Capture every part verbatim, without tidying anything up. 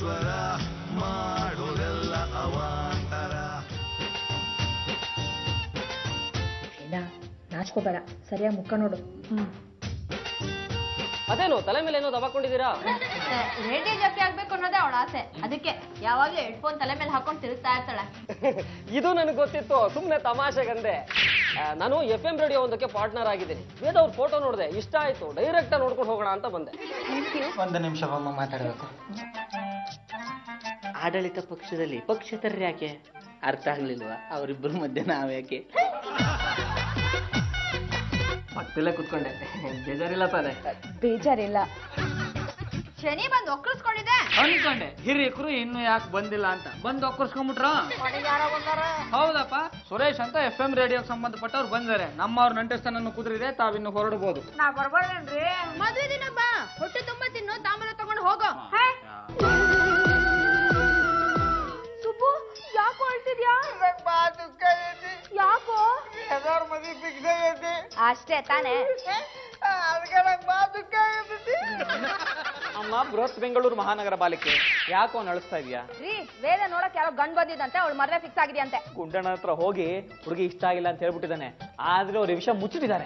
ಈಶ್ವರ ಮಾಡೋದೆಲ್ಲ ಅವಾಂತರ. ನಾಚ್ಕೋಬೇಡ, ಸರಿಯಾಗಿ ಮುಖ ನೋಡು. ಹ್ಮ್ ಅದೇನು ತಲೆ ಮೇಲೆ ಏನೋ ದಬಾಕೊಂಡಿದ್ದೀರಾ? ರೇಡಿಯೋ ಜಾಸ್ತಿ ಆಗ್ಬೇಕು ಅನ್ನೋದೇ ಅವಳ ಆಸೆ, ಅದಕ್ಕೆ ಯಾವಾಗ್ಲೂ ಹೆಡ್ಫೋನ್ ತಲೆ ಮೇಲೆ ಹಾಕೊಂಡು ತಿರುಗ್ತಾ ಇರ್ತಾಳೆ. ಇದು ನನಗೆ ಗೊತ್ತಿತ್ತು, ಸುಮ್ನೆ ತಮಾಷೆಗಂದೆ. ನಾನು ಎಫ್ ಎಂ ರೇಡಿಯೋ ಒಂದಕ್ಕೆ ಪಾರ್ಟ್ನರ್ ಆಗಿದ್ದೀನಿ. ವೇದ ಅವ್ರ ಫೋಟೋ ನೋಡಿದೆ, ಇಷ್ಟ ಆಯ್ತು, ಡೈರೆಕ್ಟ್ ಆಗಿ ನೋಡ್ಕೊಂಡು ಹೋಗೋಣ ಅಂತ ಬಂದೆ. ಒಂದು ನಿಮಿಷ ಅಮ್ಮ ಮಾತಾಡಬೇಕು. ಆಡಳಿತ ಪಕ್ಷದಲ್ಲಿ ಪಕ್ಷೇತರರು ಯಾಕೆ ಅರ್ಥ ಆಗ್ಲಿಲ್ವಾ? ಅವರಿಬ್ಬರ ಮಧ್ಯೆ ನಾವ್ ಯಾಕೆ? ಪಕ್ಕದಲ್ಲೇ ಕುತ್ಕೊಂಡೆ, ಬೇಜಾರಿಲ್ಲ ತಾನೆ? ಬೇಜಾರಿಲ್ಲ. ಶನಿ ಬಂದು ಒಕ್ಕರ್ಸ್ಕೊಂಡಿದೆ ಅನ್ಕೊಂಡೆ ಹಿರಿಯಕರು ಇನ್ನು ಯಾಕೆ ಬಂದಿಲ್ಲ ಅಂತ. ಬಂದು ಒಕ್ಕರ್ಸ್ಕೊಂಡ್ಬಿಟ್ರ? ಹೌದಪ್ಪ, ಸುರೇಶ್ ಅಂತ ಎಫ್ ಎಂ ರೇಡಿಯೋಗೆ ಸಂಬಂಧಪಟ್ಟವ್ರು ಬಂದಾರೆ. ನಮ್ಮವ್ರ ನಂಟಸ್ತನನ್ನು ಕುದುರಿದೆ, ತಾವಿನ್ನು ಹೊರಡಬಹುದು. ನಾ ಬರ್ಬಾರ್ದೇನ್ರಿ? ಮದ್ವೆ ದಿನ ಬಾ, ಹೊಟ್ಟೆ ತುಂಬಾ ತಿನ್ನು, ತಾಂಬೂಲ ತಗೊಂಡು ಹೋಗೋ. ಸುಬ್ಬು, ಯಾಕೋ ಅಳ್ತಿದ್ಯಾ? ಯಾಕೋ? ಅಷ್ಟೇ ತಾನೇ? ಅಮ್ಮ, ಬೃಹತ್ ಬೆಂಗಳೂರು ಮಹಾನಗರ ಪಾಲಿಕೆ ಯಾಕೋ ನಳಿಸ್ತಾ ಇದೀಯಾ? ರೀ, ವೇದ ನೋಡಕ್ ಯಾರೋ ಗಂಡ್ ಬಂದಿದ್ದಂತೆ, ಅವಳು ಮದ್ವೆ ಫಿಕ್ಸ್ ಆಗಿದೆಯಂತೆ. ಗುಂಡಣ್ಣ ಹತ್ರ ಹೋಗಿ ಹುಡುಗಿ ಇಷ್ಟ ಆಗಿಲ್ಲ ಅಂತ ಹೇಳ್ಬಿಟ್ಟಿದ್ದಾನೆ. ಆದ್ರೆ ಅವ್ರ ವಿಷಯ ಮುಚ್ಚಿಟ್ಟಿದ್ದಾರೆ.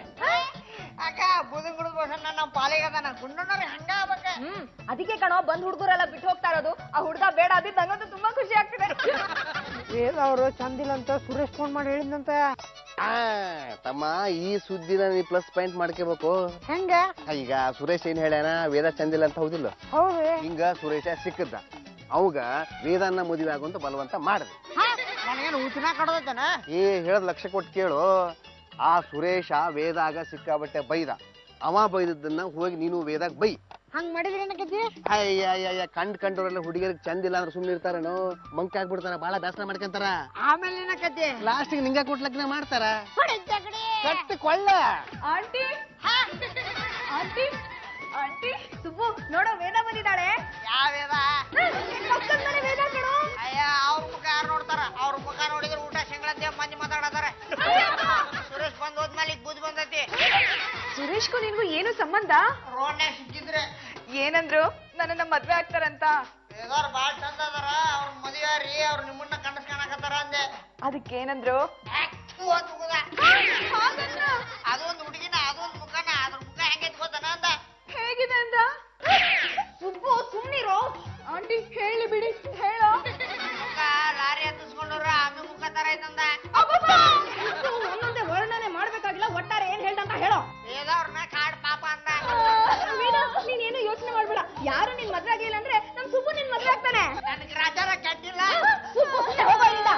ಹ್ಮ್ ಅದಕ್ಕೆ ಕಣೋ ಬಂದ್ ಹುಡುಗರೆಲ್ಲ ಬಿಟ್ಟು ಹೋಗ್ತಾ ಇರೋದು. ಆ ಹುಡುಗ ಬೇಡ ಅದಿದ್ ನಂಗಂತೂ ತುಂಬಾ ಖುಷಿ ಆಗ್ತಿದೆ. ವೇದ ಅವರು ಚಂದಿಲ್ಲ ಅಂತ ಸುರೇಶ್ ಫೋನ್ ಮಾಡಿ ಹೇಳಿದಂತ. ತಮ್ಮ, ಈ ಸುದ್ದಿನ ನೀ ಪ್ಲಸ್ ಪಾಯಿಂಟ್ ಮಾಡ್ಕೋಬೇಕು. ಹೆಂಗ? ಈಗ ಸುರೇಶ್ ಏನ್ ಹೇಳ್ಯಾನ, ವೇದ ಚಂದಿಲ್ಲ ಅಂತ ಹೌದಿಲ್ಲ? ಹೌದು. ಹಿಂಗ ಸುರೇಶ ಸಿಕ್ಕದ, ಅವಾಗ ವೇದನ್ನ ಮದುವೆ ಆಗುವಂತ ಬಲವಂತ ಮಾಡಿದೆ. ನನಗೇನು ಊಚಿನ ಕಡೋದನ? ಏ ಹೇಳದ್ ಲಕ್ಷ ಕೊಟ್ಟು ಕೇಳು. ಆ ಸುರೇಶ ವೇದಾಗ ಸಿಕ್ಕಾಬಟ್ಟೆ ಬೈದ. ಅವ ಬೈದದ್ದನ್ನ ಹೋಗಿ ನೀನು ವೇದಾಗ ಬೈ. ಹಂಗ್ ಮಾಡಿದ್ರೆ ಏನಕ್ಕೈತಿ? ಅಯ್ಯ ಅಯ್ಯ ಕಂಡ್ ಕಂಡವ್ರೆಲ್ಲ ಹುಡುಗಿಯರಿಗೆ ಚಂದಿಲ್ಲ ಅಂದ್ರೆ ಸುಮ್ಮನೆ ಇರ್ತಾರೇನೋ, ಮಂಕ್ ಆಗ್ಬಿಡ್ತಾರ, ಬಾಳ ಬೇಸರ ಮಾಡ್ಕೊಂತಾರ. ಆಮೇಲೆ ಏನಕ್ಕೈತಿ? ಲಾಸ್ಟಿಗೆ ನಿಂಗ ಕೊಟ್ಲಕ್ನ ಮಾಡ್ತಾರ. ಕಟ್ಟಿ ಕೊಳ್ಳ. ಆಂಟಿ ಆಂಟಿ ಆಂಟಿ ಸುಬ್ಬು, ನೋಡೋ ವೇದ ಬಂದಿದ್ದಾಳೆ. ಯಾವ ವೇದ? ಪಕ್ಕದ ಮನೆ ವೇದ ಕಣೋ. ಅಯ್ಯ, ಅವ್ರ ಮುಖ ಯಾರು ನೋಡ್ತಾರ? ಅವ್ರ ಮುಖ ನೋಡಿದ್ರೆ ಊಟ ಶಂಗಳಂತೆ ಮಂದಿ ಮಾತಾಡತಾರ. ಸುರೇಶ್ ಬಂದ್ ಹೋದ್ಮೇಲೆ ಈಗ ಬುದ್ಧಿ ಬಂದೈತಿ. ಸುರೇಶ್ಗೂ ನಿನ್ಗೂ ಏನು ಸಂಬಂಧ? ರೋಡ್ನ್ಯಾಗ ಸಿಕ್ಕಿದ್ರೆ ಏನಂದ್ರು? ನನ್ನನ್ನ ಮದ್ವೆ ಆಗ್ತಾರಂತ. ವೇದವ್ರು ಬಾಳ ಚಂದ ಅದಾರ, ಅವ್ರ ಮದುವೆ ರೀ, ಅವ್ರು ನಿಮ್ಮನ್ನ ಕನಸ್ಕಾಣಕತ್ತಾರ ಅಂದೆ. ಅದಕ್ಕೇನಂದ್ರು? ಒಂದ್ ಮುಖದ ಅದೊಂದು ಹುಡುಗಿನ, ಅದೊಂದು ಮುಖನ, ಅದ್ರ ಮುಖ ಹೆಂಗೈತಿ ಗೊತ್ತಾನ ಅಂದ. ಹೇಗಿದೆ ಅಂದ? ಸುಬ್ಬು ಸುಮ್ನಿರೋ. ಆಂಟಿ ಹೇಳಿ ಬಿಡಿ, ಹೇಳೋ. ಮುಖ ಲಾರಿ ಹತ್ತಿಸ್ಕೊಂಡ್ರ ಆಮೆ ಮುಖ ತರ ಐತಂದ. ಒಂದೊಂದೇ ವರ್ಣನೆ ಮಾಡ್ಬೇಕಾಗಿಲ್ಲ, ಒಟ್ಟಾರೆ ಏನ್ ಹೇಳ್ದಂತ ಹೇಳೋ. ವೇದವ್ರನ್ನ ಕಾಡ್ ಪಾಪ ಅಂದ. ನೀನೇನು ಯೋಚನೆ ಮಾಡ್ಬೇಡ, ಯಾರು ನಿನ್ ಮದ್ವೆ ಆಗಿಲ್ಲ ಅಂದ್ರೆ ನಮ್ ಸುಬ್ಬು ನಿನ್ ಮದ್ವೆ ಆಗ್ತಾನೆ. ನನಗೆ ರಾಜಾರ ಕೆಟ್ಟಿಲ್ಲ. ಸುಬ್ಬು ಹೋಗೋ ಇಲ್ಲಿಂದ.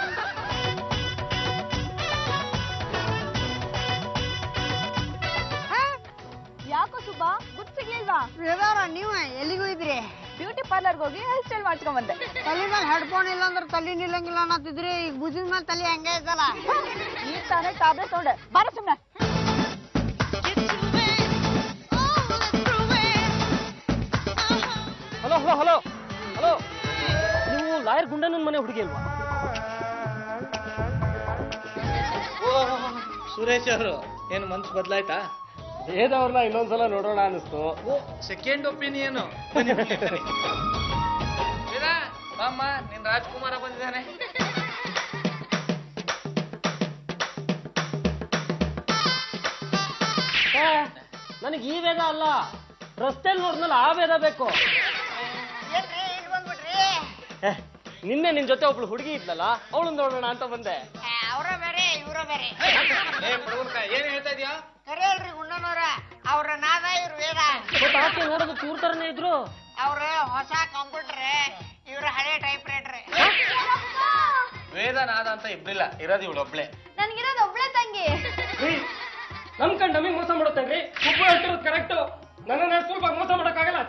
ಯಾಕೋ ಸುಬ್ಬ, ಗುಡ್ ಸಿಗ್ಲಿಲ್ವಾ? ವೇದವ್ರ ನೀವು ಎಲ್ಲಿಗೂ ಇದ್ರಿ? ಬ್ಯೂಟಿ ಪಾರ್ಲರ್ಗೆ ಹೋಗಿ ಹೇರ್ ಸ್ಟೈಲ್ ಮಾಡ್ಸ್ಕೊಂಡ್ ಬಂದೆ. ತಲೆ ಮೇಲೆ ಹೆಡ್ಫೋನ್ ಇಲ್ಲ ಅಂದ್ರೆ ತಲೆ ನಿಲ್ಲಂಗಿಲ್ಲ ಅನ್ನತ್ತಿದ್ರಿ, ಈಗ ಭುಜದ ಮೇಲೆ ತಲೆ ಹಂಗೆ ಐತಲ್ಲ. ಈಗ ತಾನೇ ಟ್ಯಾಬ್ಲೆಟ್ ತಗೊಂಡೆ, ಬಾರ ಸುಮ್ನೆ. ಹಲೋ ಹಲೋ ಹಲೋ ಹಲೋ, ನೀವು ಲಾಯರ್ ಗುಂಡನ ಮನೆ ಹುಡುಗಿ ಅಲ್ವಾ? ಸುರೇಶ್ ಅವರು ಏನು ಮನ್ಸು ಬದಲಾಯ್ತಾ? ವೇದ ಅವ್ರನ್ನ ಇನ್ನೊಂದ್ಸಲ ನೋಡೋಣ ಅನಿಸ್ತು. Second opinion. ಬಾಮ್ಮ, ನಿನ್ ರಾಜ್ಕುಮಾರ ಬಂದಿದ್ದಾನೆ. ನನಗೆ ಈ ವೇದ ಅಲ್ಲ, ರಸ್ತೆಯಲ್ಲಿ ನೋಡಿದ್ಮೇಲೆ ಆ ವೇದ ಬೇಕು. ನಿನ್ನೆ ನಿನ್ ಜೊತೆ ಒಬ್ಳು ಹುಡುಗಿ ಇದ್ಲಲ್ಲ, ಅವಳು ನೋಡೋಣ ಅಂತ ಬಂದೆ. ಅವ್ರ ಬೇರೆ ಇವ್ರ ಬೇರೆ. ಏನ್ ಹೇಳ್ತಾ ಇದೀಯಾ? ಕರೆ ಅಲ್ರಿ ಗುಂಡನವ್ರ, ಅವ್ರ ನಾದ ಇವ್ರ ವೇದ. ಆಕೆ ನೋಡೋದು ಚೂರ್ ತರನೇ ಇದ್ರು. ಅವ್ರ ಹೊಸ ಕಂಪ್ಯೂಟರ್, ಇವ್ರ ಹಳೆ ಟೈಪ್ ರೈಟರ್. ವೇದ ನಾದ ಅಂತ ಇಬ್ರಿಲ್ಲ, ಇರೋದು ಇವಳು ಒಬ್ಳೆ. ನನ್ಗಿರೋದು ಒಬ್ಳೆ ತಂಗಿ. ನಮ್ ಕಂಡ್ ನಮಗ್ ಮೋಸ ಮಾಡುತ್ತೇನ್ರಿ? ಒಬ್ಬ ಹೇಳ್ತಿರೋದು ಕರೆಕ್ಟ್. ನನ್ನ ಸ್ವಲ್ಪ ಮೋಸ ಮಾಡಕ್ಕಾಗಲ್ಲ.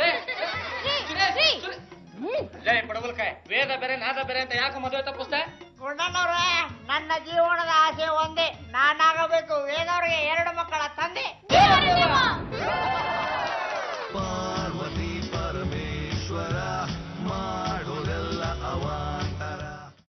ಜೈ ಪಡವಲ್ಕಾಯ್, ವೇದ ಬೇರೆ ನಾದ ಬೇರೆ ಅಂತ ಯಾಕೆ ಮದುವೆ ತಪ್ಪಿಸ್ದೆ? ಗುಂಡನವ್ರ, ನನ್ನ ಜೀವನದ ಆಸೆ ಒಂದೇ,